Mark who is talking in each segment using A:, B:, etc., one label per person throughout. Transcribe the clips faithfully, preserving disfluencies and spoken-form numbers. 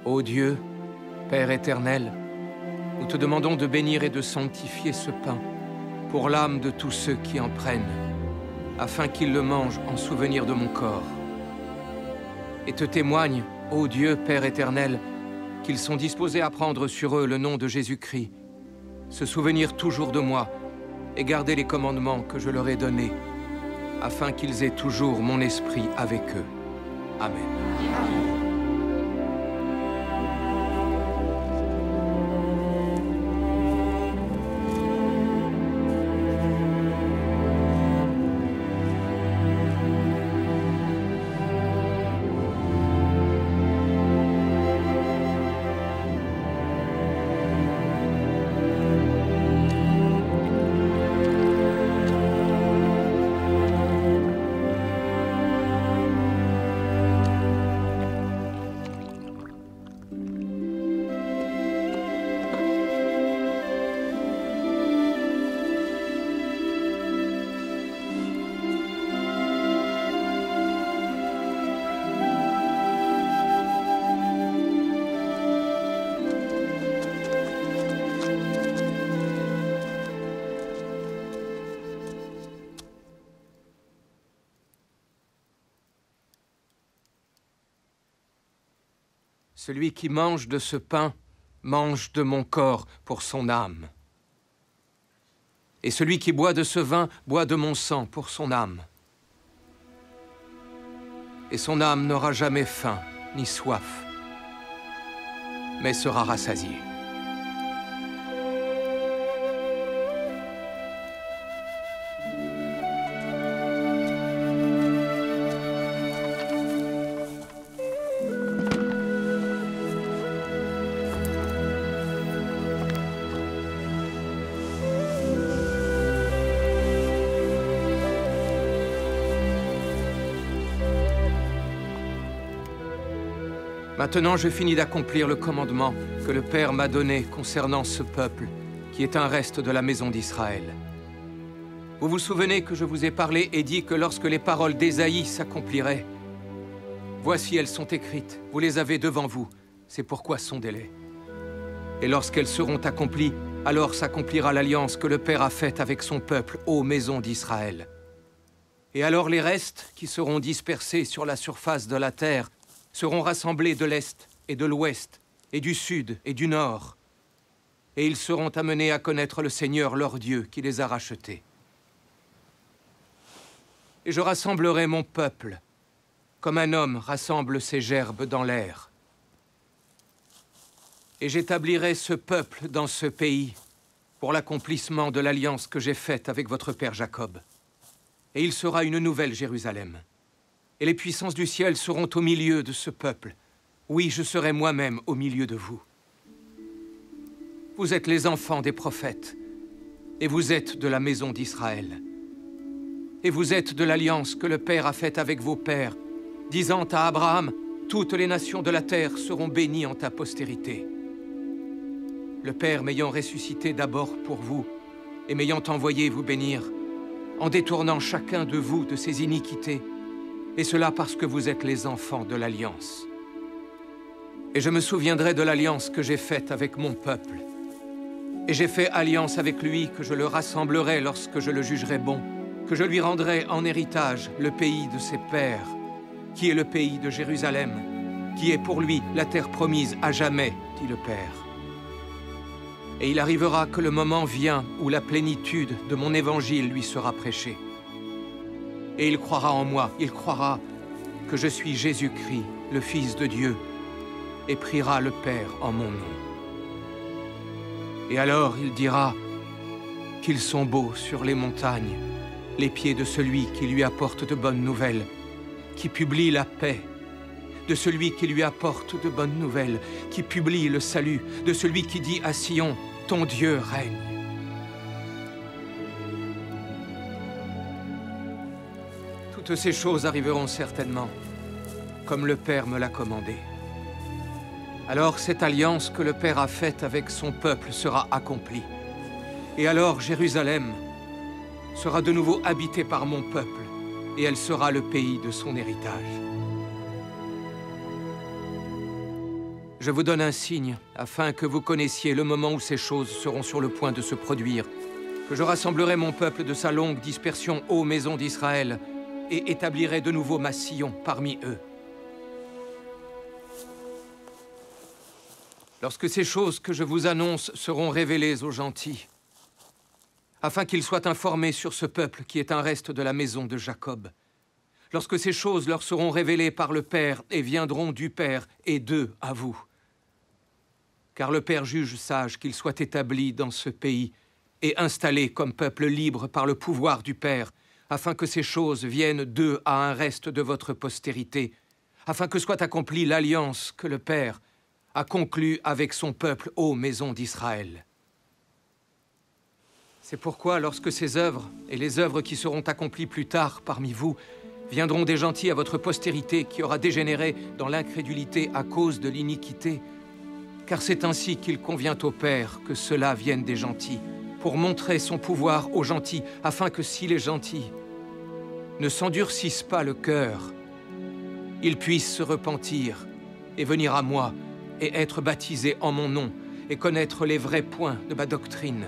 A: Ô Dieu, Père éternel, nous te demandons de bénir et de sanctifier ce pain pour l'âme de tous ceux qui en prennent, afin qu'ils le mangent en souvenir de mon corps. Et te témoignent, ô Dieu, Père éternel, qu'ils sont disposés à prendre sur eux le nom de Jésus-Christ, se souvenir toujours de moi et garder les commandements que je leur ai donnés, afin qu'ils aient toujours mon esprit avec eux. Amen. Celui qui mange de ce pain mange de mon corps pour son âme. Et celui qui boit de ce vin boit de mon sang pour son âme. Et son âme n'aura jamais faim ni soif, mais sera rassasiée. Maintenant, je finis d'accomplir le commandement que le Père m'a donné concernant ce peuple, qui est un reste de la maison d'Israël. Vous vous souvenez que je vous ai parlé et dit que lorsque les paroles d'Ésaïe s'accompliraient, voici elles sont écrites, vous les avez devant vous, c'est pourquoi sondez-les. Et lorsqu'elles seront accomplies, alors s'accomplira l'alliance que le Père a faite avec son peuple, ô maison d'Israël. Et alors les restes qui seront dispersés sur la surface de la terre seront rassemblés de l'Est et de l'Ouest, et du Sud et du Nord. Et ils seront amenés à connaître le Seigneur leur Dieu qui les a rachetés. Et je rassemblerai mon peuple, comme un homme rassemble ses gerbes dans l'air. Et j'établirai ce peuple dans ce pays pour l'accomplissement de l'alliance que j'ai faite avec votre père Jacob. Et il sera une nouvelle Jérusalem. Et les puissances du ciel seront au milieu de ce peuple. Oui, je serai moi-même au milieu de vous. Vous êtes les enfants des prophètes, et vous êtes de la maison d'Israël. Et vous êtes de l'alliance que le Père a faite avec vos pères, disant à Abraham, « Toutes les nations de la terre seront bénies en ta postérité. » Le Père m'ayant ressuscité d'abord pour vous, et m'ayant envoyé vous bénir, en détournant chacun de vous de ses iniquités, et cela parce que vous êtes les enfants de l'Alliance. Et je me souviendrai de l'alliance que j'ai faite avec mon peuple. Et j'ai fait alliance avec lui que je le rassemblerai lorsque je le jugerai bon, que je lui rendrai en héritage le pays de ses pères, qui est le pays de Jérusalem, qui est pour lui la terre promise à jamais, dit le Père. Et il arrivera que le moment vient où la plénitude de mon évangile lui sera prêchée. Et il croira en moi, il croira que je suis Jésus-Christ, le Fils de Dieu, et priera le Père en mon nom. Et alors il dira qu'ils sont beaux sur les montagnes, les pieds de celui qui lui apporte de bonnes nouvelles, qui publie la paix, de celui qui lui apporte de bonnes nouvelles, qui publie le salut, de celui qui dit à Sion, ton Dieu règne. Toutes ces choses arriveront certainement, comme le Père me l'a commandé. Alors cette alliance que le Père a faite avec son peuple sera accomplie. Et alors Jérusalem sera de nouveau habitée par mon peuple, et elle sera le pays de son héritage. Je vous donne un signe, afin que vous connaissiez le moment où ces choses seront sur le point de se produire, que je rassemblerai mon peuple de sa longue dispersion aux maisons d'Israël et établirai de nouveau ma Sion parmi eux. Lorsque ces choses que je vous annonce seront révélées aux gentils, afin qu'ils soient informés sur ce peuple qui est un reste de la maison de Jacob, lorsque ces choses leur seront révélées par le Père et viendront du Père et d'eux à vous. Car le Père juge sage qu'il soit établi dans ce pays et installé comme peuple libre par le pouvoir du Père, afin que ces choses viennent d'eux à un reste de votre postérité, afin que soit accomplie l'alliance que le Père a conclue avec son peuple ô maison d'Israël. C'est pourquoi, lorsque ces œuvres et les œuvres qui seront accomplies plus tard parmi vous viendront des gentils à votre postérité qui aura dégénéré dans l'incrédulité à cause de l'iniquité, car c'est ainsi qu'il convient au Père que cela vienne des gentils, pour montrer son pouvoir aux gentils, afin que si les gentils ne s'endurcissent pas le cœur, ils puissent se repentir et venir à moi et être baptisés en mon nom et connaître les vrais points de ma doctrine,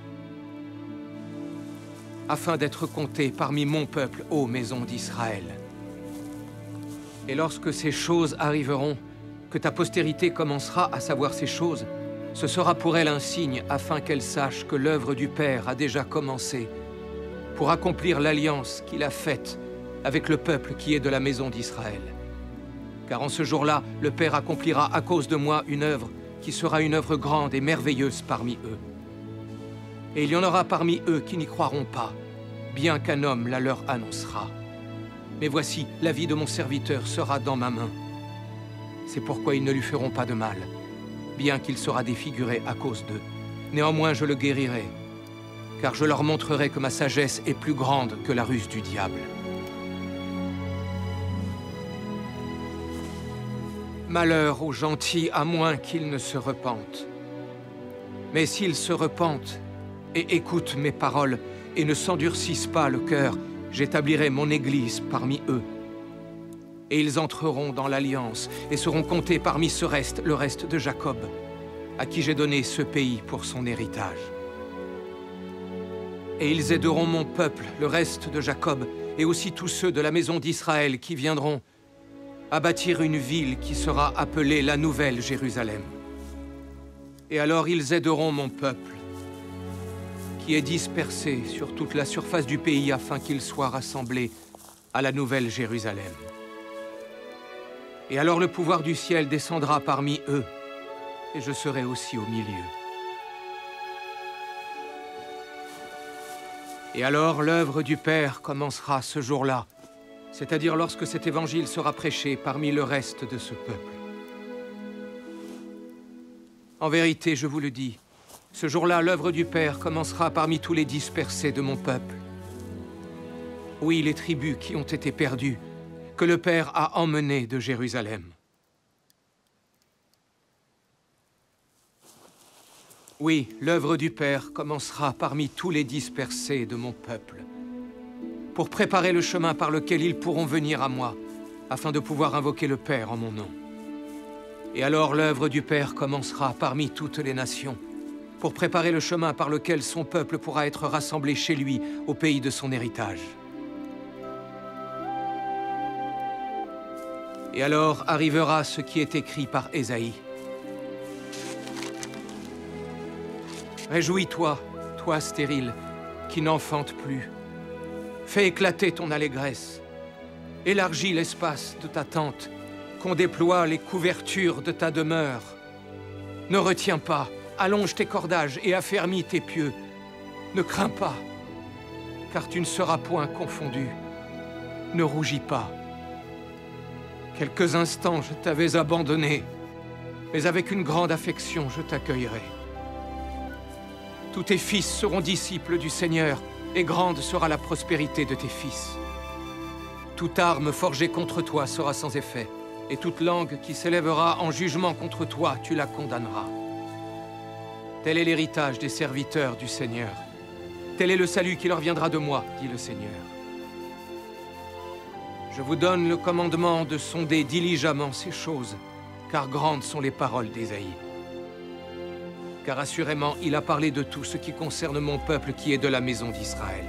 A: afin d'être comptés parmi mon peuple, ô maison d'Israël. Et lorsque ces choses arriveront, que ta postérité commencera à savoir ces choses, ce sera pour elle un signe, afin qu'elle sache que l'œuvre du Père a déjà commencé, pour accomplir l'alliance qu'il a faite avec le peuple qui est de la maison d'Israël. Car en ce jour-là, le Père accomplira à cause de moi une œuvre qui sera une œuvre grande et merveilleuse parmi eux. Et il y en aura parmi eux qui n'y croiront pas, bien qu'un homme la leur annoncera. Mais voici, la vie de mon serviteur sera dans ma main. C'est pourquoi ils ne lui feront pas de mal, bien qu'il sera défiguré à cause d'eux. Néanmoins, je le guérirai, car je leur montrerai que ma sagesse est plus grande que la ruse du diable. Malheur aux gentils, à moins qu'ils ne se repentent. Mais s'ils se repentent et écoutent mes paroles et ne s'endurcissent pas le cœur, j'établirai mon Église parmi eux. Et ils entreront dans l'alliance et seront comptés parmi ce reste, le reste de Jacob, à qui j'ai donné ce pays pour son héritage. Et ils aideront mon peuple, le reste de Jacob, et aussi tous ceux de la maison d'Israël qui viendront à bâtir une ville qui sera appelée la Nouvelle Jérusalem. Et alors ils aideront mon peuple, qui est dispersé sur toute la surface du pays, afin qu'il soit rassemblé à la Nouvelle Jérusalem. Et alors le pouvoir du ciel descendra parmi eux, et je serai aussi au milieu. Et alors l'œuvre du Père commencera ce jour-là, c'est-à-dire lorsque cet évangile sera prêché parmi le reste de ce peuple. En vérité, je vous le dis, ce jour-là, l'œuvre du Père commencera parmi tous les dispersés de mon peuple. Oui, les tribus qui ont été perdues, que le Père a emmenées de Jérusalem. Oui, l'œuvre du Père commencera parmi tous les dispersés de mon peuple, pour préparer le chemin par lequel ils pourront venir à moi, afin de pouvoir invoquer le Père en mon nom. Et alors l'œuvre du Père commencera parmi toutes les nations, pour préparer le chemin par lequel son peuple pourra être rassemblé chez lui, au pays de son héritage. Et alors arrivera ce qui est écrit par Ésaïe. Réjouis-toi, toi stérile, qui n'enfantes plus. Fais éclater ton allégresse. Élargis l'espace de ta tente, qu'on déploie les couvertures de ta demeure. Ne retiens pas, allonge tes cordages et affermis tes pieux. Ne crains pas, car tu ne seras point confondu. Ne rougis pas. Quelques instants, je t'avais abandonné, mais avec une grande affection, je t'accueillerai. Tous tes fils seront disciples du Seigneur, et grande sera la prospérité de tes fils. Toute arme forgée contre toi sera sans effet, et toute langue qui s'élèvera en jugement contre toi, tu la condamneras. Tel est l'héritage des serviteurs du Seigneur. Tel est le salut qui leur viendra de moi, dit le Seigneur. Je vous donne le commandement de sonder diligemment ces choses, car grandes sont les paroles d'Ésaïe. Car assurément, il a parlé de tout ce qui concerne mon peuple qui est de la maison d'Israël.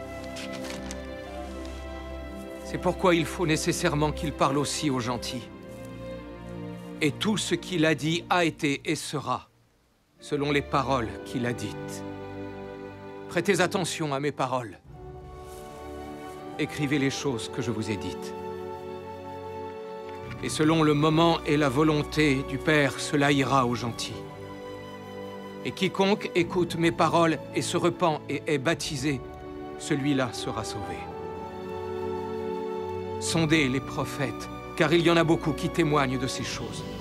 A: C'est pourquoi il faut nécessairement qu'il parle aussi aux gentils. Et tout ce qu'il a dit a été et sera, selon les paroles qu'il a dites. Prêtez attention à mes paroles. Écrivez les choses que je vous ai dites. Et selon le moment et la volonté du Père, cela ira aux gentils. Et quiconque écoute mes paroles et se repent et est baptisé, celui-là sera sauvé. Sondez les prophètes, car il y en a beaucoup qui témoignent de ces choses.